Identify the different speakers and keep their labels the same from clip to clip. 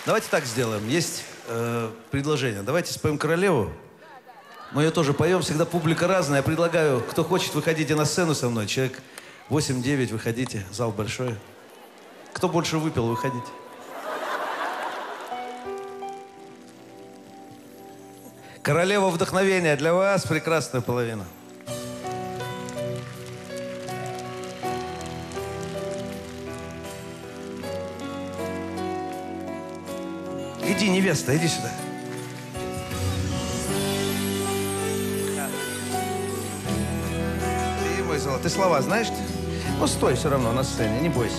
Speaker 1: Давайте так сделаем. Есть предложение. Давайте споем «Королеву». Мы ее тоже поем. Всегда публика разная. Я предлагаю, кто хочет, выходите на сцену со мной. Человек 8-9, выходите. Зал большой. Кто больше выпил, выходите. «Королева вдохновения» для вас, прекрасная половина. Иди, невеста, иди сюда. Ты мой золотой. Ты слова знаешь? Ну, стой все равно на сцене, не бойся.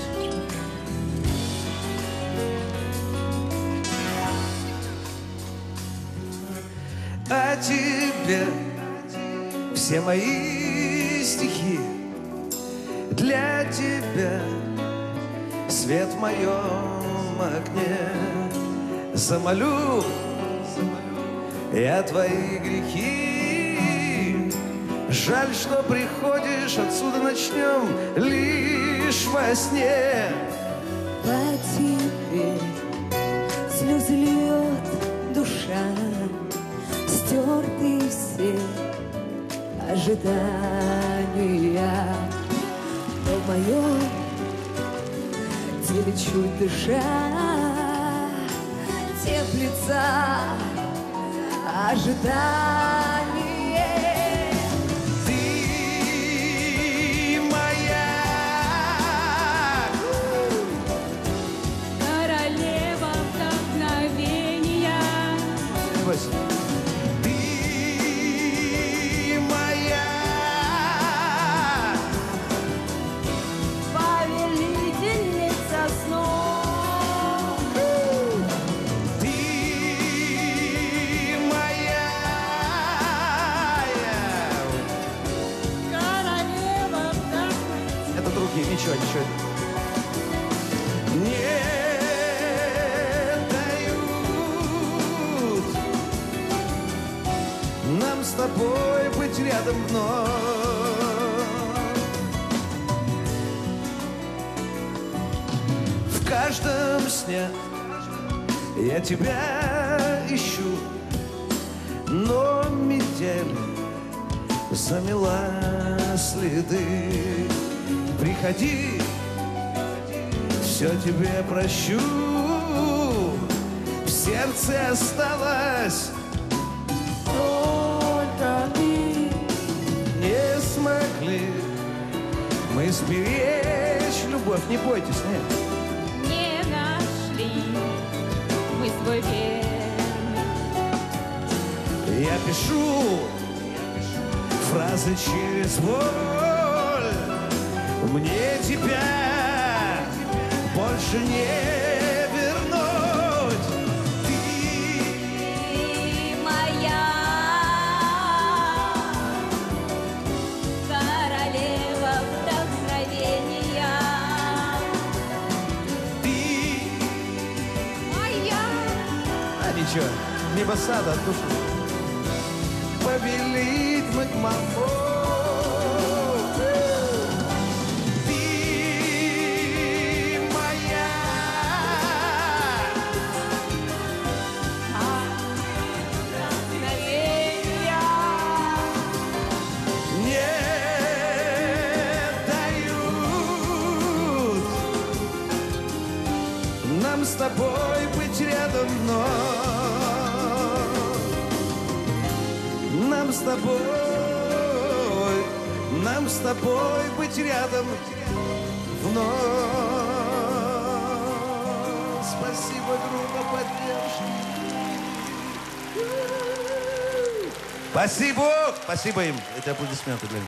Speaker 1: А тебе все мои стихи, для тебя свет в моем окне. Замолю я твои грехи. Жаль, что приходишь, отсюда начнем лишь во сне.
Speaker 2: По тебе слезы льет душа, стерты все ожидания. Но в моем теле чуть дыша теплится ожидание.
Speaker 1: Ты моя
Speaker 2: королева вдохновения.
Speaker 1: Ты моя
Speaker 2: повелительница снов.
Speaker 1: Ты моя
Speaker 2: Королева вдохновения.
Speaker 1: Это другие, ничего. Не дают нам с тобой быть рядом вновь. В каждом сне я тебя ищу, но метель замела следы. Приходи, все тебе прощу. В сердце осталось только ты. Не смогли мы сберечь любовь. Не бойтесь, нет.
Speaker 2: Не нашли мы свой верный.
Speaker 1: Я пишу фразы через боль. Мне тебя больше не вернуть. Ты
Speaker 2: моя королева вдохновения.
Speaker 1: Ты
Speaker 2: Моя
Speaker 1: ничего, мимо сада от души. Повелить мы к маму. Ты моя
Speaker 2: вдохновения.
Speaker 1: не дают нам с тобой быть рядом вновь. Нам с тобой быть рядом вновь. Спасибо, группа поддержки. Спасибо им. Эти аплодисменты для них.